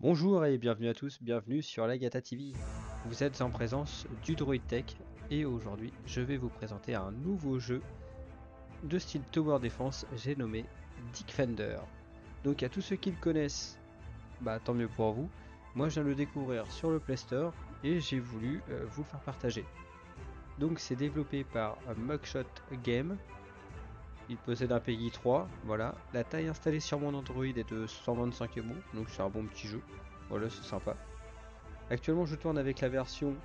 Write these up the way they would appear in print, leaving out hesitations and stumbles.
Bonjour et bienvenue à tous, bienvenue sur Lagata TV. Vous êtes en présence du Droid Tech et aujourd'hui je vais vous présenter un nouveau jeu de style Tower Defense, j'ai nommé Defender. Donc à tous ceux qui le connaissent, bah tant mieux pour vous. Moi je viens de le découvrir sur le Play Store et j'ai voulu vous le faire partager. Donc c'est développé par Mugshot Game. Il possède un PEGI 3, voilà. La taille installée sur mon Android est de 125 MB, donc c'est un bon petit jeu. Voilà, c'est sympa. Actuellement, je tourne avec la version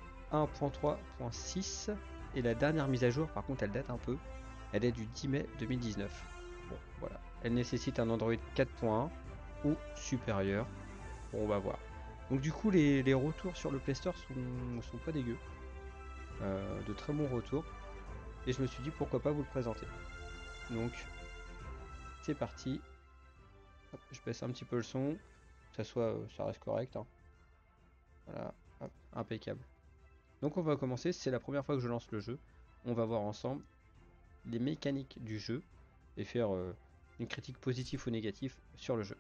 1.3.6 et la dernière mise à jour, par contre, elle date un peu. Elle est du 10 mai 2019. Bon, voilà. Elle nécessite un Android 4.1 ou supérieur. Bon, on va voir. Donc du coup, les retours sur le Play Store sont pas dégueux. De très bons retours. Et je me suis dit pourquoi pas vous le présenter. Donc, c'est parti. Hop, je baisse un petit peu le son. Que ça reste correct, hein. Voilà, hop, impeccable. Donc on va commencer, c'est la première fois que je lance le jeu. On va voir ensemble les mécaniques du jeu et faire une critique positive ou négative sur le jeu.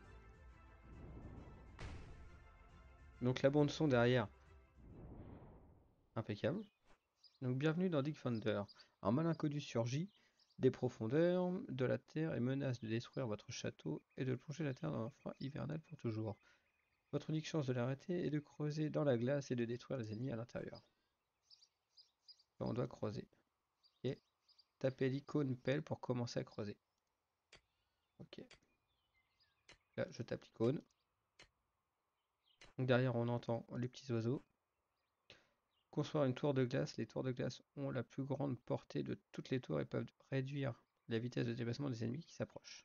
Donc la bande son derrière, impeccable. Donc bienvenue dans Defender. Un mal inconnu surgit des profondeurs de la Terre et menace de détruire votre château et de plonger la Terre dans un froid hivernal pour toujours. Votre unique chance de l'arrêter est de creuser dans la glace et de détruire les ennemis à l'intérieur. On doit creuser. Et tapez l'icône pelle pour commencer à creuser. Ok. Là, je tape l'icône. Donc derrière, on entend les petits oiseaux. Construire une tour de glace. Les tours de glace ont la plus grande portée de toutes les tours et peuvent réduire la vitesse de déplacement des ennemis qui s'approchent.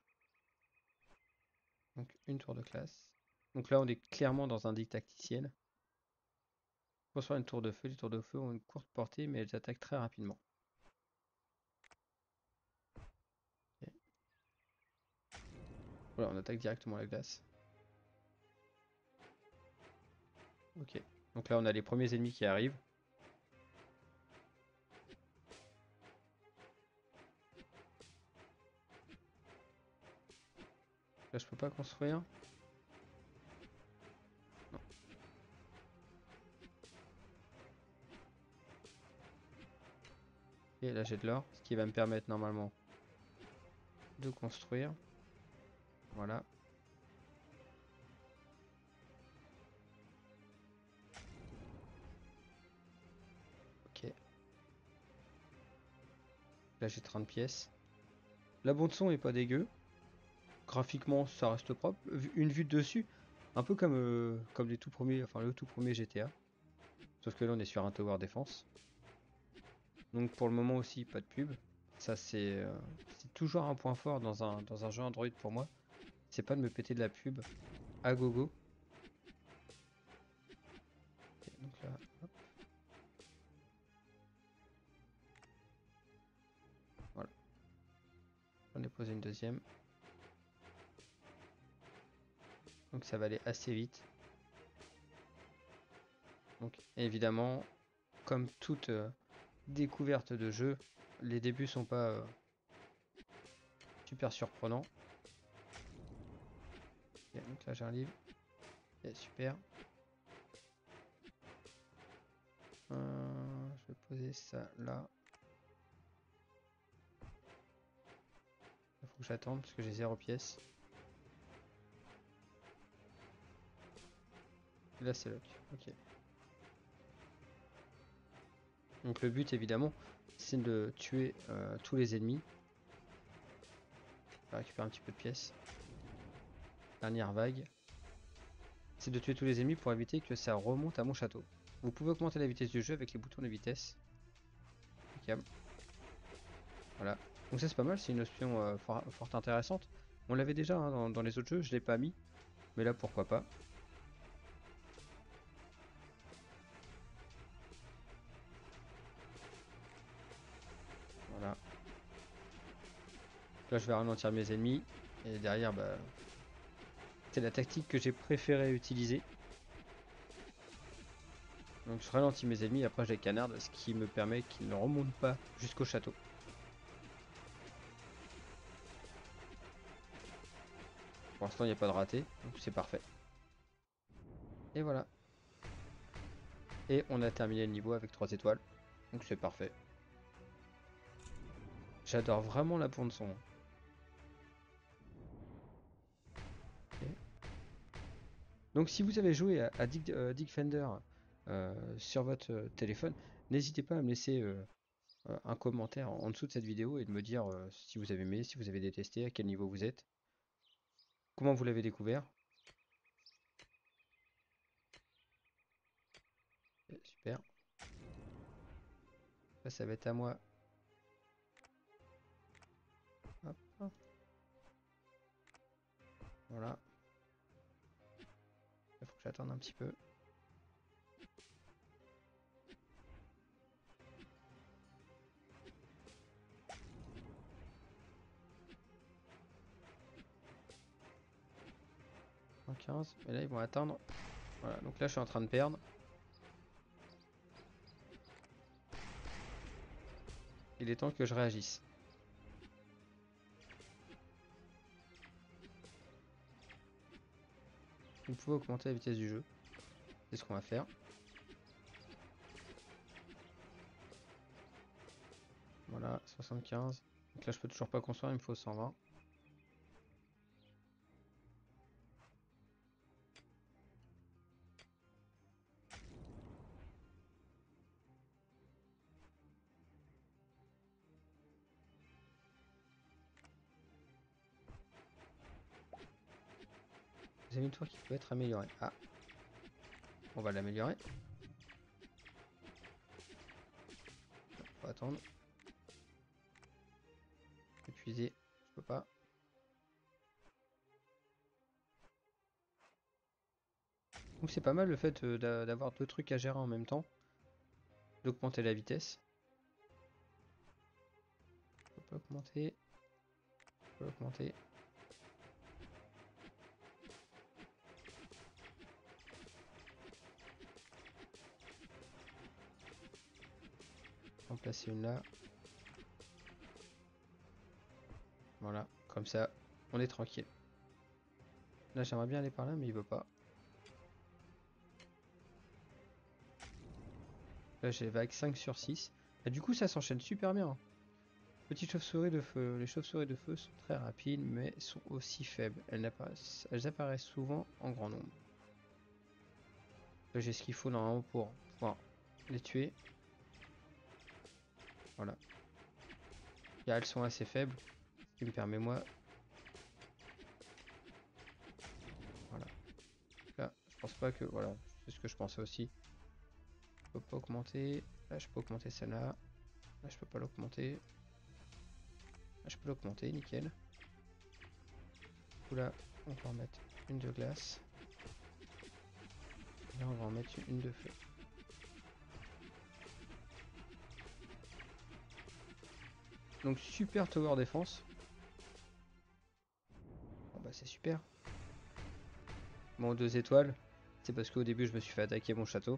Donc une tour de glace. Donc là, on est clairement dans un didacticiel. Construire une tour de feu. Les tours de feu ont une courte portée, mais elles attaquent très rapidement. Okay. Voilà, on attaque directement la glace. Ok. Donc là, on a les premiers ennemis qui arrivent. Là, je peux pas construire. Non. Et là, j'ai de l'or, ce qui va me permettre normalement de construire. Voilà. Ok. Là, j'ai 30 pièces. La bande son est pas dégueu. Graphiquement, ça reste propre. Une vue de dessus, un peu comme les tout premiers, enfin le tout premier GTA. Sauf que là, on est sur un tower défense. Donc pour le moment aussi, pas de pub. Ça, c'est toujours un point fort dans un jeu Android pour moi. C'est pas de me péter de la pub à gogo. Ok, donc là, hop, voilà. J'en ai posé une deuxième. Donc ça va aller assez vite. Donc évidemment, comme toute découverte de jeu, les débuts sont pas super surprenants. Ok, donc là j'arrive. Ok, super. Je vais poser ça là. Il faut que j'attende parce que j'ai 0 pièces. Et là c'est lock. Ok. Donc le but évidemment c'est de tuer tous les ennemis. Je vais récupérer un petit peu de pièces. Dernière vague. C'est de tuer tous les ennemis pour éviter que ça remonte à mon château. Vous pouvez augmenter la vitesse du jeu avec les boutons de vitesse. Ok. Voilà. Donc ça c'est pas mal, c'est une option fort intéressante. On l'avait déjà hein, dans les autres jeux, je l'ai pas mis. Mais là pourquoi pas. Voilà. Là je vais ralentir mes ennemis. Et derrière bah c'est la tactique que j'ai préféré utiliser. Donc je ralentis mes ennemis, après je les canarde, ce qui me permet qu'ils ne remontent pas jusqu'au château. Pour l'instant il n'y a pas de raté, donc c'est parfait. Et voilà. Et on a terminé le niveau avec 3 étoiles. Donc c'est parfait. J'adore vraiment la bande son. Ok. Donc si vous avez joué à Dig Fender sur votre téléphone, n'hésitez pas à me laisser un commentaire en dessous de cette vidéo et de me dire si vous avez aimé, si vous avez détesté, à quel niveau vous êtes, comment vous l'avez découvert. Super. Là, ça va être à moi. Hop, hop. Voilà. Il faut que j'attende un petit peu. En 15. Et là, ils vont atteindre. Voilà. Donc là, je suis en train de perdre. Il est temps que je réagisse. Vous pouvez augmenter la vitesse du jeu. C'est ce qu'on va faire. Voilà, 75. Donc là, je peux toujours pas construire, il me faut 120. Vous avez une tour qui peut être améliorée. Ah, on va l'améliorer. Faut attendre. Épuisé, je peux pas. Donc c'est pas mal le fait d'avoir deux trucs à gérer en même temps. D'augmenter la vitesse. Je peux pas augmenter. Je peux augmenter. En placer une là. Voilà, comme ça, on est tranquille. Là, j'aimerais bien aller par là, mais il veut pas. Là, j'ai vague 5 sur 6. Et du coup, ça s'enchaîne super bien. Petites chauves-souris de feu. Les chauves-souris de feu sont très rapides, mais sont aussi faibles. Elles apparaissent souvent en grand nombre. Là, j'ai ce qu'il faut normalement pour pouvoir les tuer. Voilà. Là, elles sont assez faibles, ce qui me permet moi. Voilà. Là, je pense pas que. Voilà, c'est ce que je pensais aussi. Je peux pas augmenter. Là, je peux augmenter celle-là. Là, je peux pas l'augmenter. Là, je peux l'augmenter, nickel. Du coup, là, on va en mettre une de glace. Et là, on va en mettre une de feu. Donc, super tower défense. Bon, bah, c'est super. Bon, 2 étoiles. C'est parce qu'au début, je me suis fait attaquer mon château.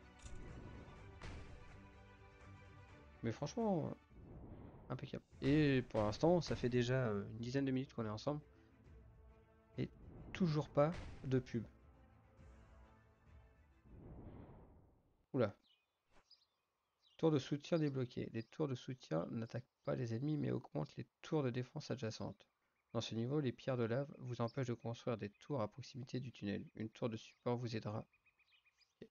Mais franchement, impeccable. Et pour l'instant, ça fait déjà une dizaine de minutes qu'on est ensemble. Et toujours pas de pub. Oula. Tour de soutien débloqué. Les tours de soutien n'attaquent pas les ennemis mais augmentent les tours de défense adjacentes. Dans ce niveau, les pierres de lave vous empêchent de construire des tours à proximité du tunnel. Une tour de support vous aidera. Ok.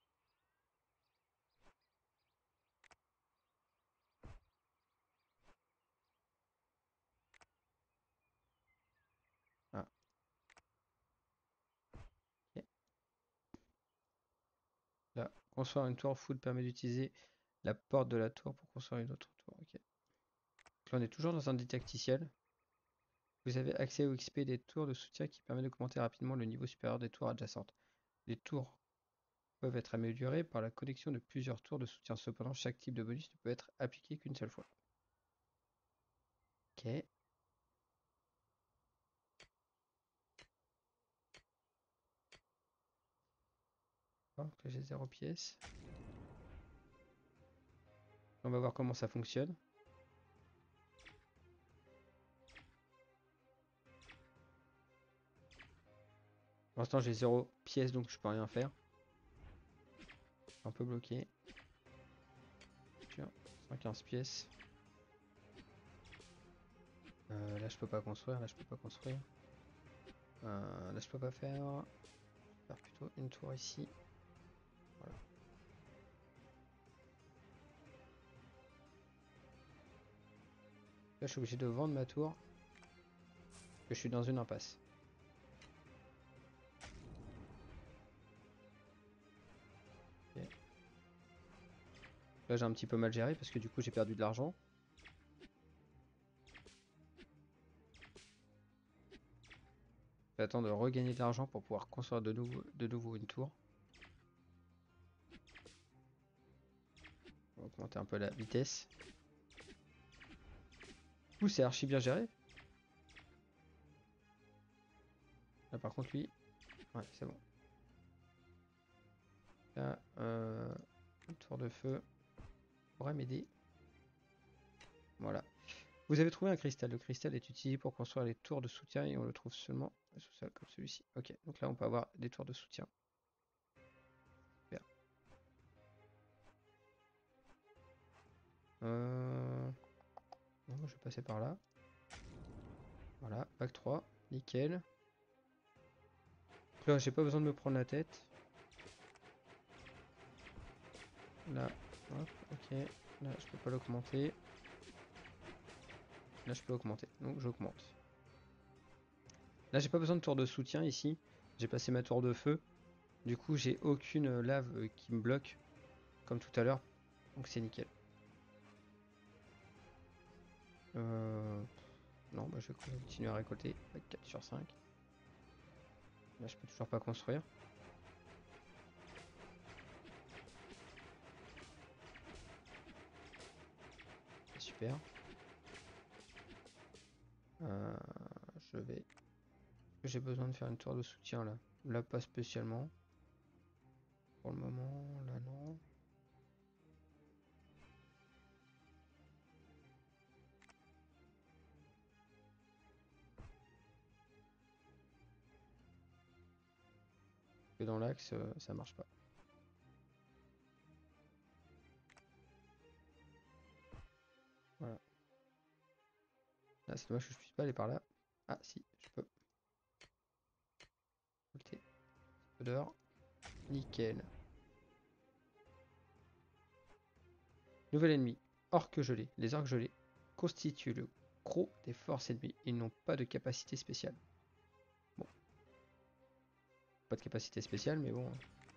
Ah, ok. Là, construire une tour full permet d'utiliser la porte de la tour pour construire une autre tour. Ok. Donc là, on est toujours dans un didacticiel. Vous avez accès au XP des tours de soutien qui permet d'augmenter rapidement le niveau supérieur des tours adjacentes. Les tours peuvent être améliorées par la connexion de plusieurs tours de soutien. Cependant, chaque type de bonus ne peut être appliqué qu'une seule fois. Ok. Donc là, j'ai 0 pièce. On va voir comment ça fonctionne. Pour l'instant, j'ai 0 pièces, donc je peux rien faire. Un peu bloqué. Tiens, 115 pièces. Là, je peux pas construire. Là, je peux pas construire. Là, je peux pas faire. Je vais faire plutôt une tour ici. Voilà. Là, je suis obligé de vendre ma tour. Parce que je suis dans une impasse. Ok. Là, j'ai un petit peu mal géré parce que du coup, j'ai perdu de l'argent. Je vais attendre de regagner de l'argent pour pouvoir construire de nouveau une tour. On va augmenter un peu la vitesse. Ouh, c'est archi bien géré. Là, par contre, lui, ouais, c'est bon. Là, une tour de feu pourrait m'aider. Voilà. Vous avez trouvé un cristal. Le cristal est utilisé pour construire les tours de soutien et on le trouve seulement sous-sol comme celui-ci. Ok, donc là, on peut avoir des tours de soutien. Super. Non, je vais passer par là. Voilà, bac 3, nickel. Donc là, j'ai pas besoin de me prendre la tête. Là, hop, ok. Là, je peux pas l'augmenter. Là, je peux augmenter. Donc, j'augmente. Là, j'ai pas besoin de tour de soutien ici. J'ai passé ma tour de feu. Du coup, j'ai aucune lave qui me bloque, comme tout à l'heure. Donc, c'est nickel. Non, bah, je vais continuer à récolter. Avec 4 sur 5. Là, je peux toujours pas construire. C'est super. Euh, je vais... J'ai besoin de faire une tour de soutien là. Là, pas spécialement. Pour le moment, là, non. Que dans l'axe, ça marche pas. Voilà. Là, c'est dommage que je puisse pas aller par là. Ah, si, je peux. Ok. Odeur. Nickel. Nouvel ennemi. Orques gelés. Les orques gelés constituent le gros des forces ennemies. Ils n'ont pas de capacité spéciale. Bon. Pas de capacité spéciale, mais bon.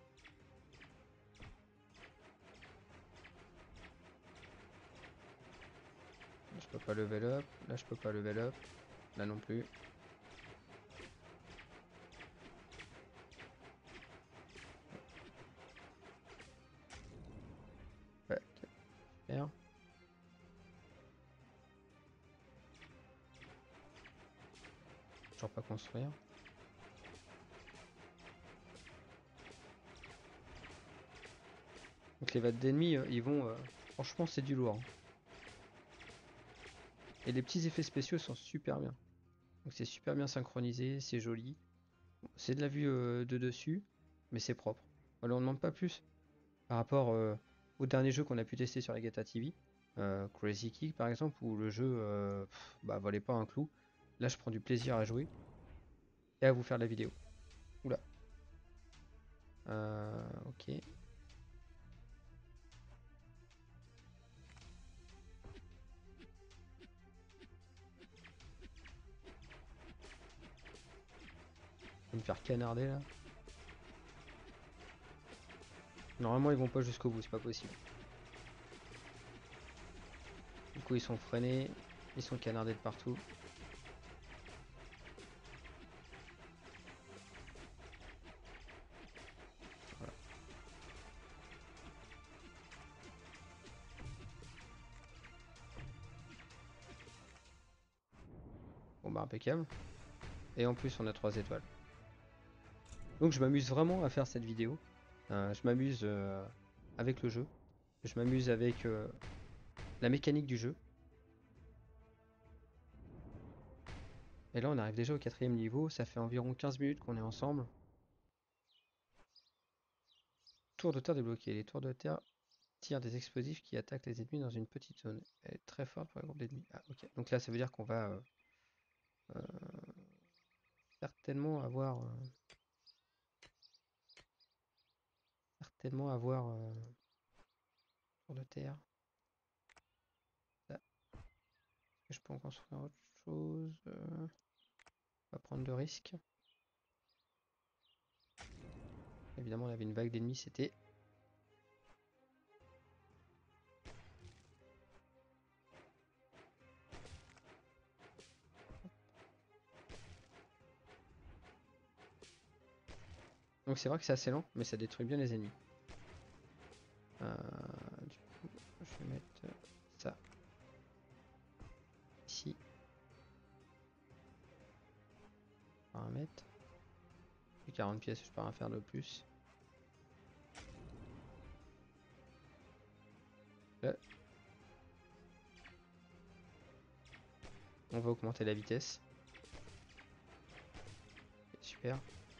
Là, je peux pas level up. Là, je peux pas level up. Là non plus. Ouais, super. Toujours pas construire. Donc les vagues d'ennemis, ils vont... franchement, c'est du lourd. Et les petits effets spéciaux sont super bien. Donc c'est super bien synchronisé, c'est joli. C'est de la vue de dessus, mais c'est propre. Voilà, on ne demande pas plus par rapport au dernier jeu qu'on a pu tester sur la Gata TV. Crazy Kick par exemple, où le jeu bah, valait pas un clou. Là, je prends du plaisir à jouer et à vous faire la vidéo. Oula. Ok. Je vais me faire canarder là. Normalement, ils vont pas jusqu'au bout, c'est pas possible. Du coup, ils sont freinés, ils sont canardés de partout. Voilà. Bon bah impeccable. Et en plus, on a 3 étoiles. Donc je m'amuse vraiment à faire cette vidéo. Je m'amuse avec le jeu. Je m'amuse avec la mécanique du jeu. Et là, on arrive déjà au 4e niveau. Ça fait environ 15 minutes qu'on est ensemble. Tour de terre débloquée. Les tours de terre tirent des explosifs qui attaquent les ennemis dans une petite zone. Elle est très forte pour les groupes d'ennemis. Ah, ok. Donc là, ça veut dire qu'on va euh, certainement avoir... tour de terre. Là. Est-ce que je peux en construire autre chose? On va prendre de risques. Évidemment, on avait une vague d'ennemis, c'était... Donc c'est vrai que c'est assez lent, mais ça détruit bien les ennemis. Du coup, je vais mettre ça ici. Paramètres. J'ai 40 pièces, je peux rien faire de plus. Là. On va augmenter la vitesse. Super.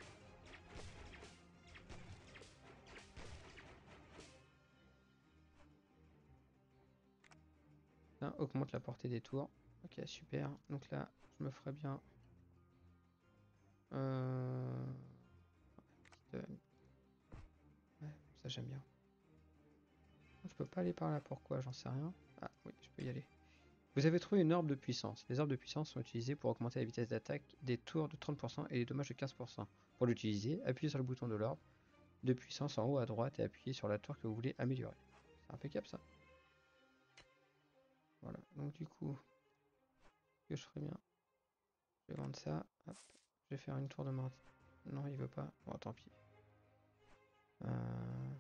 Là, augmente la portée des tours. Ok, super. Donc là, je me ferai bien... Ouais, ça j'aime bien. Je peux pas aller par là, pourquoi? J'en sais rien. Ah oui, je peux y aller. Vous avez trouvé une orbe de puissance. Les orbes de puissance sont utilisées pour augmenter la vitesse d'attaque des tours de 30% et les dommages de 15%. Pour l'utiliser, appuyez sur le bouton de l'orbe de puissance en haut à droite et appuyez sur la tour que vous voulez améliorer. C'est impeccable ça. Voilà, donc du coup, ce que je ferais bien, je vais vendre ça. Hop. Je vais faire une tour de maintien. Non, il veut pas. Bon, tant pis. Voilà.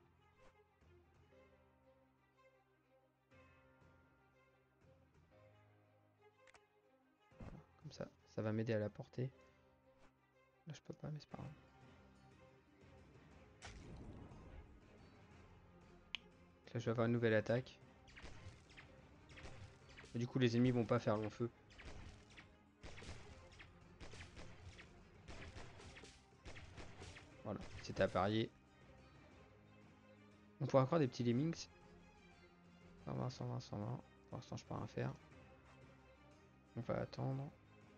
Comme ça va m'aider à la porter. Là, je peux pas, mais c'est pas grave. Là, je vais avoir une nouvelle attaque. Et du coup, les ennemis vont pas faire long feu. Voilà, c'était à parier. On pourra encore des petits lemmings. 120, 120, 120. Pour l'instant, je peux rien faire. On va attendre.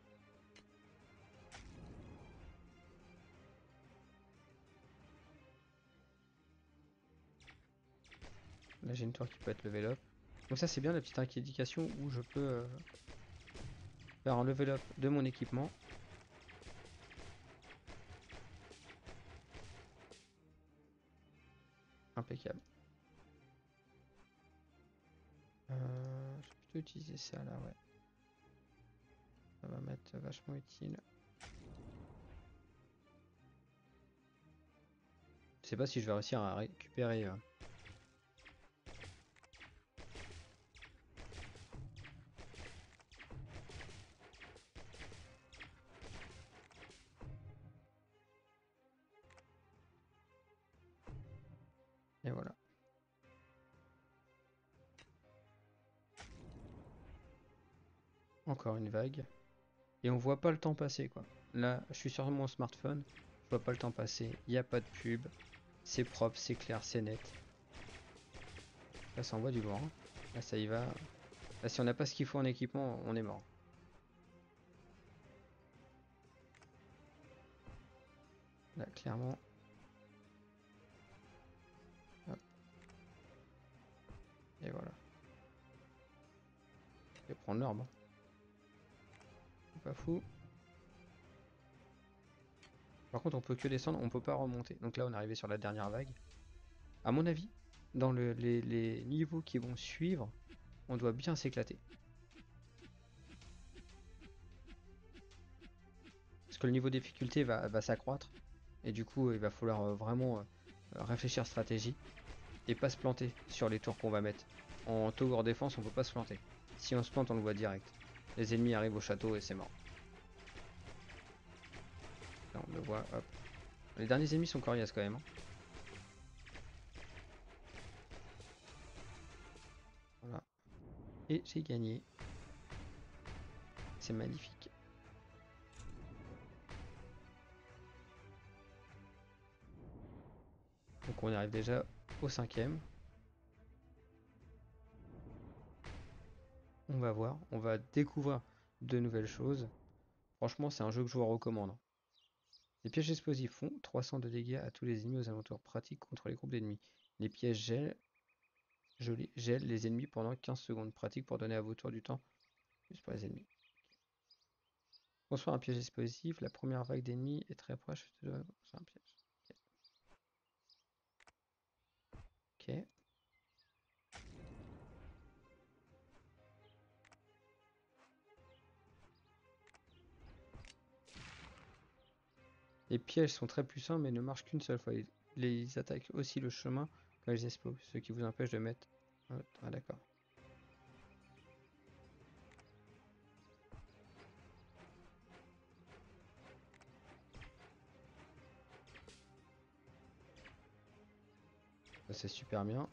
Là, j'ai une tour qui peut être level up. Donc ça, c'est bien la petite indication où je peux faire un level up de mon équipement. Impeccable. Je vais plutôt utiliser ça là, ouais. Ça va m'être vachement utile. Je sais pas si je vais réussir à récupérer. Et voilà. Encore une vague. Et on voit pas le temps passer quoi. Là, je suis sur mon smartphone. Je vois pas le temps passer. Il n'y a pas de pub. C'est propre, c'est clair, c'est net. Là, ça envoie du lourd. Hein. Là, ça y va. Là, si on n'a pas ce qu'il faut en équipement, on est mort. Là, clairement. Hop. Et voilà. Je vais prendre l'orbe. Hein. C'est pas fou. Par contre, on peut que descendre, on peut pas remonter. Donc là, on est arrivé sur la dernière vague. À mon avis, dans les niveaux qui vont suivre, on doit bien s'éclater. Parce que le niveau de difficulté va s'accroître. Et du coup, il va falloir vraiment réfléchir stratégie. Et pas se planter sur les tours qu'on va mettre. En tower défense, on peut pas se planter. Si on se plante, on le voit direct. Les ennemis arrivent au château et c'est mort. Là, on le voit, hop. Les derniers ennemis sont coriaces quand même. Hein. Voilà. Et j'ai gagné. C'est magnifique. Donc on arrive déjà au 5e. On va voir, on va découvrir de nouvelles choses. Franchement, c'est un jeu que je vous recommande. Les pièges explosifs font 300 de dégâts à tous les ennemis aux alentours, pratiques contre les groupes d'ennemis. Les pièges gèlent les ennemis pendant 15 secondes, pratique pour donner à vos tours du temps juste pour les ennemis. Construire un piège explosif, la première vague d'ennemis est très proche de un piège. Ok. Les pièges sont très puissants mais ne marchent qu'une seule fois. Ils attaquent aussi le chemin quand ils explosent, ce qui vous empêche de mettre... Ah d'accord. Ça c'est super bien.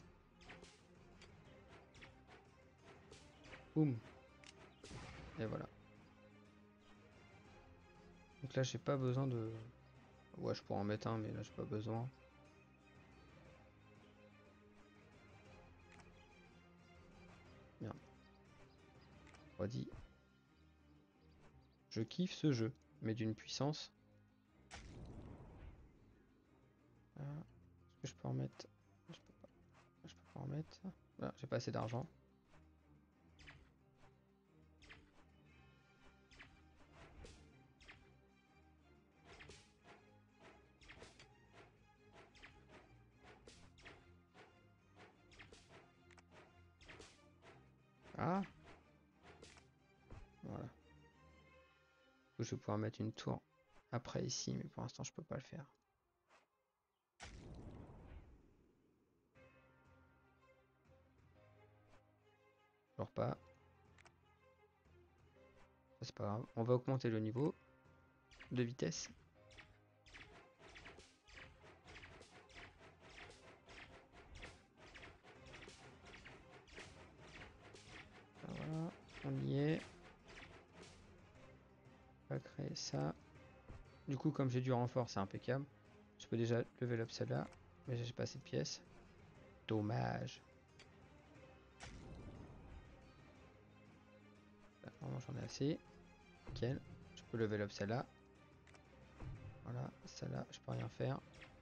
Boum. Et voilà. Donc là j'ai pas besoin de... Ouais, je pourrais en mettre un mais là j'ai pas besoin. Merde. Redit. Je kiffe ce jeu, mais d'une puissance. Est-ce que je peux en mettre? Je peux pas. Je peux pas en mettre. Voilà, j'ai pas assez d'argent. Ah, voilà. Je vais pouvoir mettre une tour après ici, mais pour l'instant je peux pas le faire. Genre pas. C'est pas grave. On va augmenter le niveau de vitesse. Voilà, on y est. On va créer ça. Du coup, comme j'ai du renfort, c'est impeccable. Je peux déjà level up celle-là, mais j'ai pas assez de pièces. Dommage. Là, normalement, j'en ai assez. Nickel. Je peux level up celle-là. Voilà, celle-là, je peux rien faire.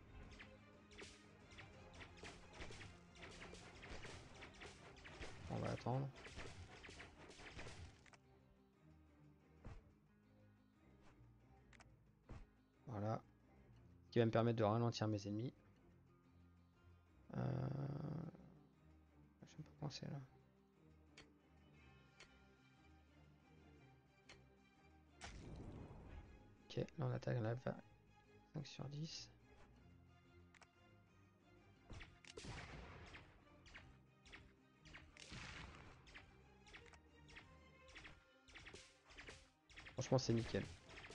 On va attendre. Voilà. Ce qui va me permettre de ralentir mes ennemis. Je sais pas comment c'est là. Ok, là on attaque la 5 sur 10. Franchement, c'est nickel.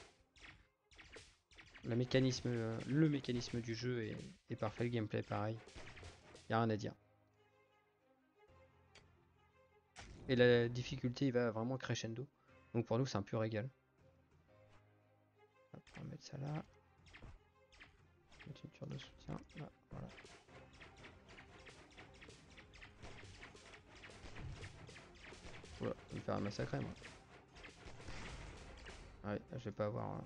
Le mécanisme du jeu est parfait, le gameplay pareil. Y a rien à dire. Et la difficulté il va vraiment crescendo. Donc pour nous c'est un pur régal. Hop, on va mettre ça là. Mettre une tour de soutien. Là, voilà. Oula, je vais me faire un massacrer moi. Ah ouais, je vais pas avoir...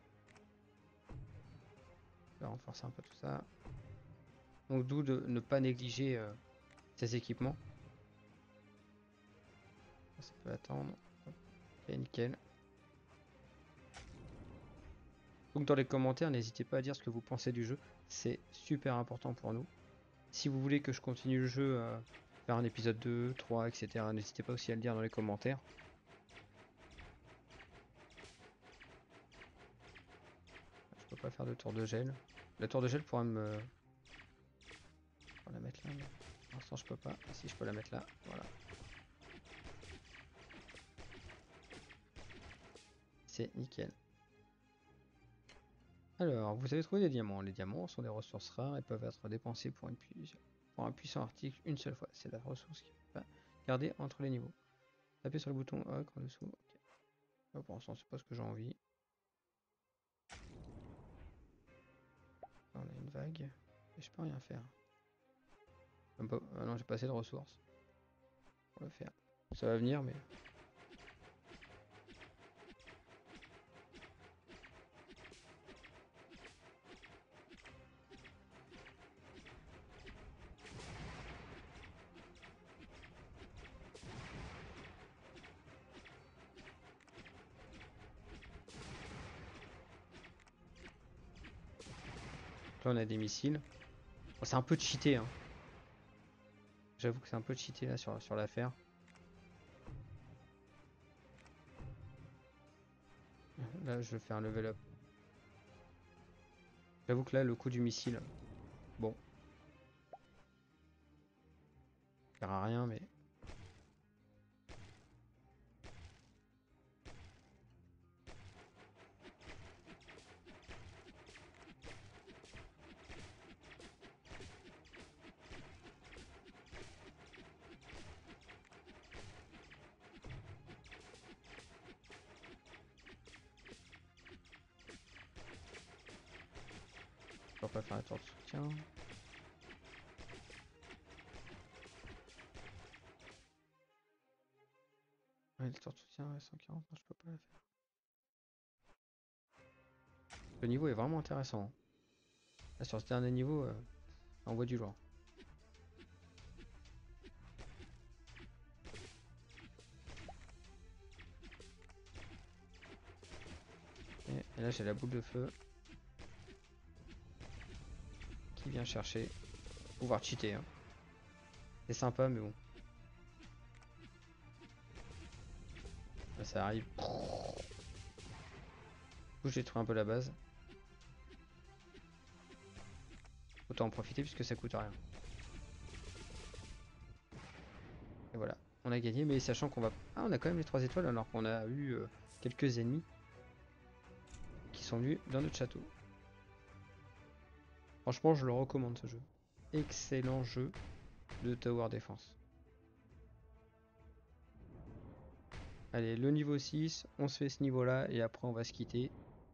Je vais renforcer un peu tout ça. Donc d'où de ne pas négliger ces équipements. Ça peut attendre. Hop. Ok, nickel. Donc dans les commentaires, n'hésitez pas à dire ce que vous pensez du jeu. C'est super important pour nous. Si vous voulez que je continue le jeu, faire un épisode 2, 3, etc., n'hésitez pas aussi à le dire dans les commentaires. Je peux pas faire de tour de gel. La tour de gel pourra me... On va la mettre là, mais pour l'instant je peux pas. Ah, si, je peux la mettre là, voilà. C'est nickel. Alors, vous avez trouvé des diamants. Les diamants sont des ressources rares et peuvent être dépensés pour un puissant article une seule fois. C'est la ressource qui va garder entre les niveaux. Tapez sur le bouton A en dessous. Ok. Là, pour l'instant, c'est pas ce que j'ai envie. Là, on a une vague. Et je peux rien faire. Même pas... Ah non, j'ai pas assez de ressources pour le faire. Ça va venir, mais... Là, on a des missiles. Bon, c'est un peu cheaté, hein. J'avoue que c'est un peu cheaté là sur l'affaire. Là, je vais faire un level up. J'avoue que là, le coup du missile, bon, ça sert à rien, mais... Je vais pas faire la tour de soutien. Ouais, la tour de soutien, ouais, 140, non, je peux pas la faire. Le niveau est vraiment intéressant. Là, sur ce dernier niveau, on voit du lourd. Et là, j'ai la boule de feu qui vient chercher. Pouvoir cheater, hein. C'est sympa, mais bon. Là, ça arrive. Du coup, j'ai trouvé un peu la base. Autant en profiter puisque ça coûte rien. Et voilà, on a gagné, mais sachant qu'on va... Ah, on a quand même les 3 étoiles alors qu'on a eu quelques ennemis qui sont venus dans notre château. Franchement, je le recommande ce jeu. Excellent jeu de Tower Defense. Allez, le niveau 6, on se fait ce niveau-là et après on va se quitter.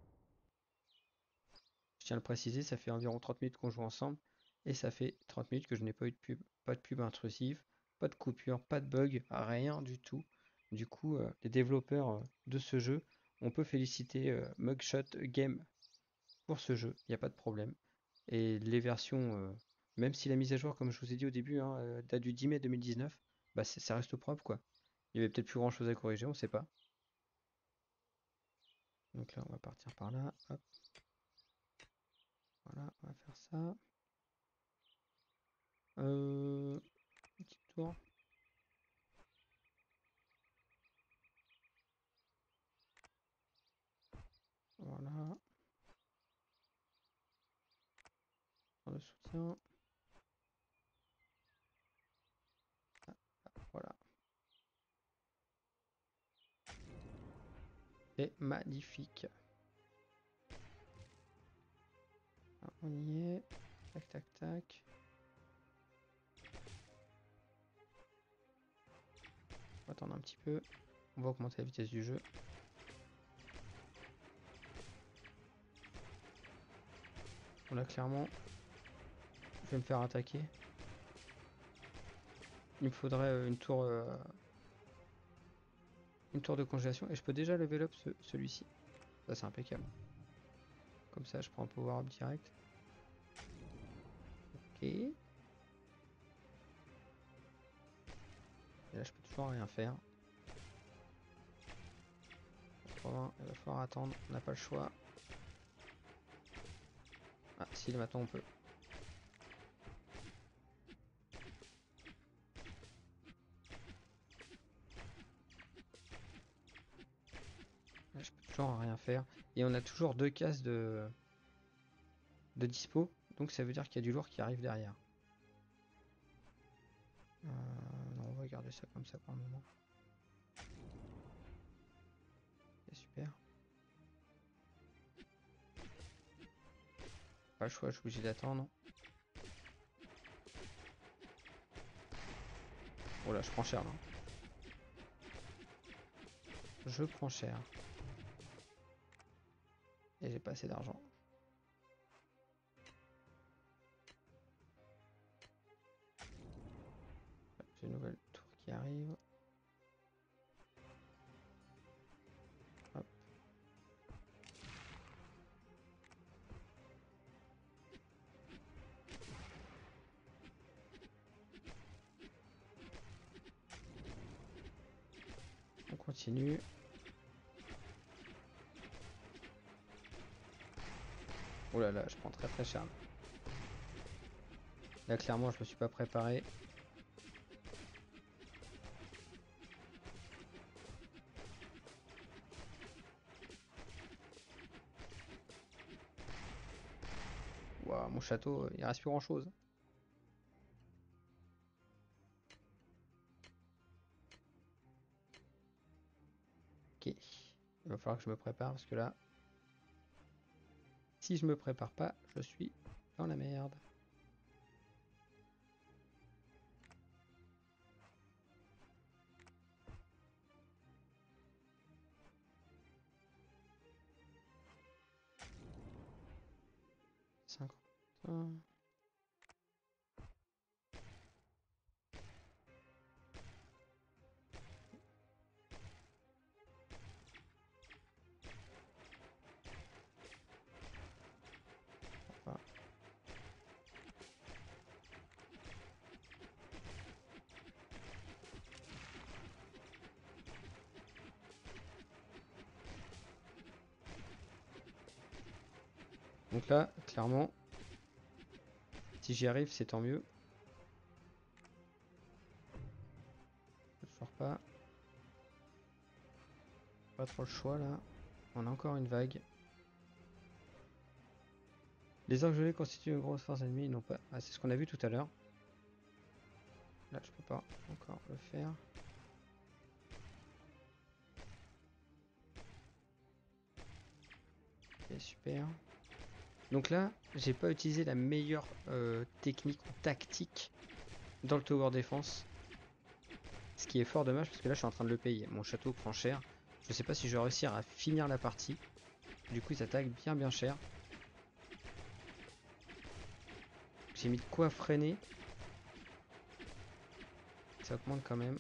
Je tiens à le préciser, ça fait environ 30 minutes qu'on joue ensemble et ça fait 30 minutes que je n'ai pas eu de pub. Pas de pub intrusive, pas de coupure, pas de bug, rien du tout. Du coup, les développeurs de ce jeu, on peut féliciter Mugshot Game pour ce jeu, il n'y a pas de problème. Et les versions, même si la mise à jour, comme je vous ai dit au début, hein, date du 10 mai 2019, bah ça reste propre quoi. Il y avait peut-être plus grand chose à corriger, on sait pas. Donc là, on va partir par là. Hop. Voilà, on va faire ça. Petit tour. Voilà. Pour le soutien. Ah, voilà. C'est magnifique. Ah, on y est. Tac, tac, tac. On va attendre un petit peu. On va augmenter la vitesse du jeu. On a clairement... Je vais me faire attaquer. Il me faudrait une tour de congélation et je peux déjà level up celui-ci. Ça c'est impeccable. Comme ça je prends un power up direct. Ok. Et là je peux toujours rien faire. 80, il va falloir attendre, on n'a pas le choix. Ah si, maintenant on peut. Là, je peux toujours rien faire. Et on a toujours 2 cases de dispo. Donc ça veut dire qu'il y a du lourd qui arrive derrière. Non, on va garder ça comme ça pour le moment. C'est super. Pas le choix, je suis obligé d'attendre. Oh là, je prends cher là. Je prends cher. Et j'ai pas assez d'argent. arrive. Hop. On continue. Oh là là, je prends très très cher. Là, clairement, je me suis pas préparé. Waouh, mon château, il reste plus grand chose. Ok. Il va falloir que je me prépare parce que là, si je me prépare pas, je suis dans la merde. Enfin, donc là, clairement, si j'y arrive, c'est tant mieux. Je sors pas. Pas trop le choix là. On a encore une vague. Les orques gelés constituent une grosse force ennemie. Ils n'ont pas. Ah, c'est ce qu'on a vu tout à l'heure. Là, je peux pas encore le faire. Ok, super. Donc là, j'ai pas utilisé la meilleure technique ou tactique dans le tower défense. Ce qui est fort dommage parce que là, je suis en train de le payer. Mon château prend cher. Je sais pas si je vais réussir à finir la partie. Du coup, il s'attaque bien cher. J'ai mis de quoi freiner. Ça augmente quand même.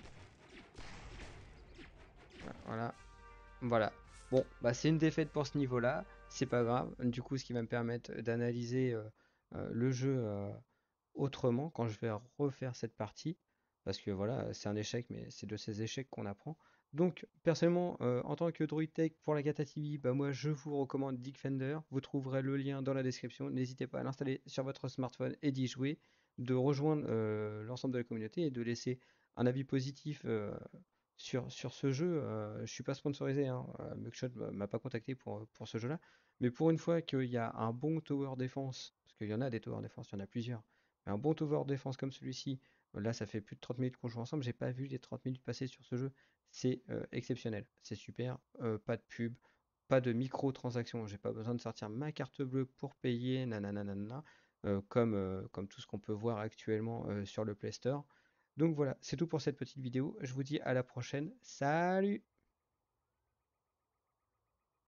Voilà. Voilà. Bon, bah c'est une défaite pour ce niveau-là. C'est pas grave. Du coup, ce qui va me permettre d'analyser le jeu autrement quand je vais refaire cette partie. Parce que voilà, c'est un échec, mais c'est de ces échecs qu'on apprend. Donc, personnellement, en tant que Druid Tech pour la Kata TV, bah moi je vous recommande Defender. Vous trouverez le lien dans la description. N'hésitez pas à l'installer sur votre smartphone et d'y jouer, de rejoindre l'ensemble de la communauté et de laisser un avis positif sur ce jeu. Je suis pas sponsorisé, hein. Mugshot m'a pas contacté pour ce jeu-là. Mais pour une fois qu'il y a un bon tower défense, parce qu'il y en a des tower défense, il y en a plusieurs, mais un bon tower défense comme celui-ci, là ça fait plus de 30 minutes qu'on joue ensemble, j'ai pas vu les 30 minutes passer sur ce jeu, c'est exceptionnel, c'est super, pas de pub, pas de micro-transactions, j'ai pas besoin de sortir ma carte bleue pour payer, nanana, comme tout ce qu'on peut voir actuellement sur le Play Store. Donc voilà, c'est tout pour cette petite vidéo, je vous dis à la prochaine, salut!